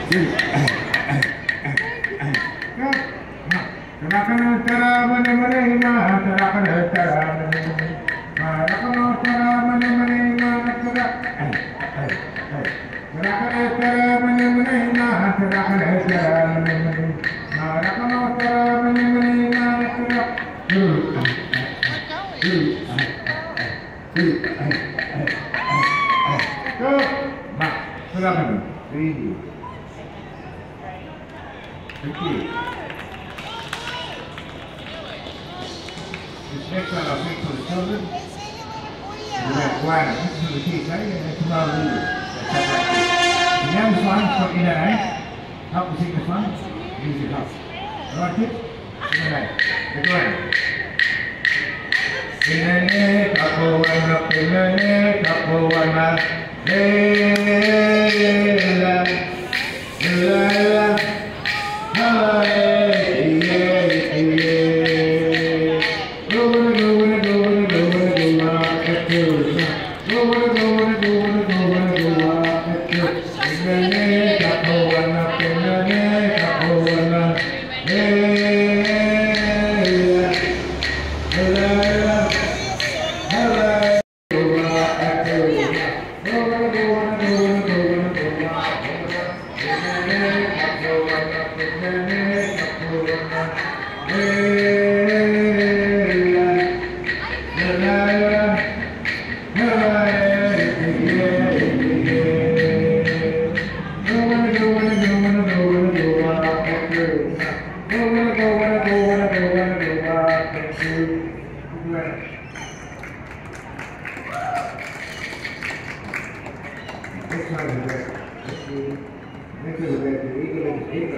This next one I'll take for the children. We have one. This is the kids, right? And then tomorrow we do. The youngest one from in and out. Help the sickness one. Use your help. Alright, kids? In and out. Let's go ahead. Pinane, kapuana, pinane, kapuana, lela, lela, This one is the